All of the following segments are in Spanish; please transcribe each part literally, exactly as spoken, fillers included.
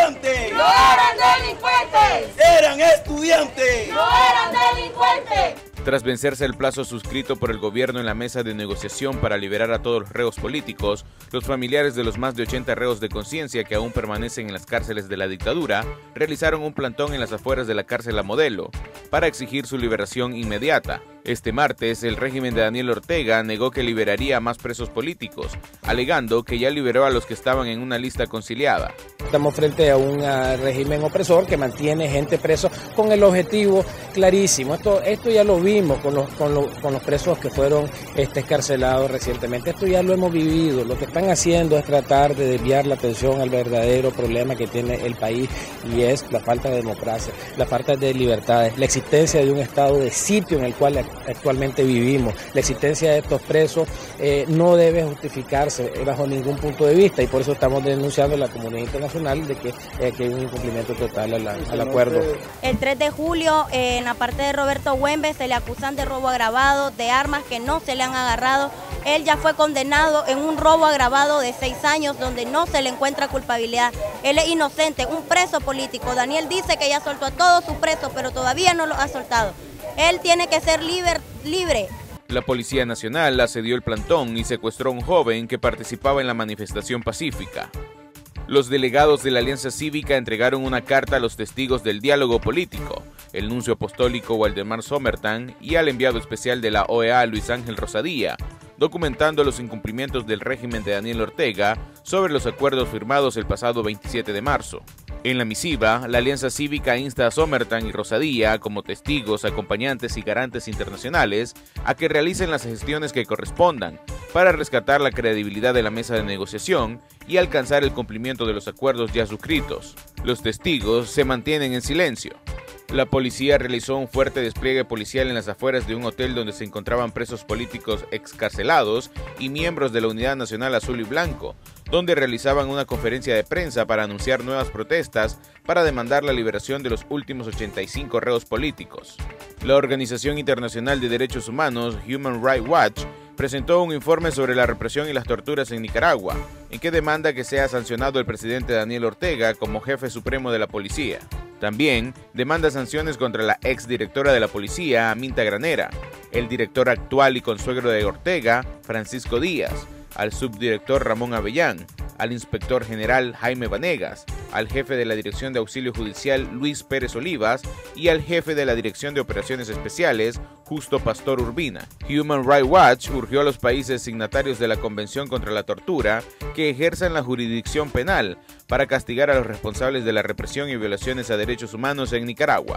estudiantes. No eran delincuentes. Eran estudiantes. No eran delincuentes. Tras vencerse el plazo suscrito por el gobierno en la mesa de negociación para liberar a todos los reos políticos, los familiares de los más de ochenta reos de conciencia que aún permanecen en las cárceles de la dictadura realizaron un plantón en las afueras de la cárcel La Modelo para exigir su liberación inmediata. Este martes, el régimen de Daniel Ortega negó que liberaría a más presos políticos, alegando que ya liberó a los que estaban en una lista conciliada. Estamos frente a un uh, régimen opresor que mantiene gente preso con el objetivo clarísimo. Esto, esto ya lo vimos con los, con los, con los presos que fueron este, escarcelados recientemente. Esto ya lo hemos vivido. Lo que están haciendo es tratar de desviar la atención al verdadero problema que tiene el país, y es la falta de democracia, la falta de libertades, la existencia de un estado de sitio en el cual actualmente vivimos. La existencia de estos presos eh, no debe justificarse bajo ningún punto de vista, y por eso estamos denunciando a la comunidad internacional de que, eh, que hay un incumplimiento total al, al acuerdo. El tres de julio, eh, en la parte de Roberto Güembe, se le acusan de robo agravado, de armas que no se le han agarrado. Él ya fue condenado en un robo agravado de seis años donde no se le encuentra culpabilidad. Él es inocente, un preso político. Daniel dice que ya soltó a todos sus presos, pero todavía no los ha soltado. Él tiene que ser liber, libre. La Policía Nacional asedió el plantón y secuestró a un joven que participaba en la manifestación pacífica. Los delegados de la Alianza Cívica entregaron una carta a los testigos del diálogo político, el nuncio apostólico Waldemar Sommertan y al enviado especial de la O E A, Luis Ángel Rosadía, documentando los incumplimientos del régimen de Daniel Ortega sobre los acuerdos firmados el pasado veintisiete de marzo. En la misiva, la Alianza Cívica insta a Sommertan y Rosadía, como testigos, acompañantes y garantes internacionales, a que realicen las gestiones que correspondan para rescatar la credibilidad de la mesa de negociación y alcanzar el cumplimiento de los acuerdos ya suscritos. Los testigos se mantienen en silencio. La policía realizó un fuerte despliegue policial en las afueras de un hotel donde se encontraban presos políticos excarcelados y miembros de la Unidad Nacional Azul y Blanco, donde realizaban una conferencia de prensa para anunciar nuevas protestas para demandar la liberación de los últimos ochenta y cinco reos políticos. La Organización Internacional de Derechos Humanos, Human Rights Watch, presentó un informe sobre la represión y las torturas en Nicaragua, en que demanda que sea sancionado el presidente Daniel Ortega como jefe supremo de la policía. También demanda sanciones contra la exdirectora de la policía, Aminta Granera, el director actual y consuegro de Ortega, Francisco Díaz, al subdirector Ramón Avellán, al inspector general Jaime Vanegas, al jefe de la Dirección de Auxilio Judicial Luis Pérez Olivas y al jefe de la Dirección de Operaciones Especiales Justo Pastor Urbina. Human Rights Watch urgió a los países signatarios de la Convención contra la Tortura que ejerzan la jurisdicción penal para castigar a los responsables de la represión y violaciones a derechos humanos en Nicaragua.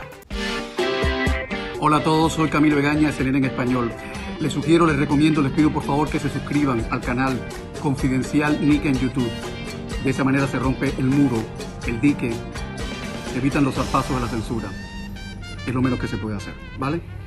Hola a todos, soy Camilo Egaña, C N N en español. Les sugiero, les recomiendo, les pido por favor que se suscriban al canal Confidencial Nica en YouTube. De esa manera se rompe el muro, el dique, se evitan los zarpazos de la censura. Es lo menos que se puede hacer, ¿vale?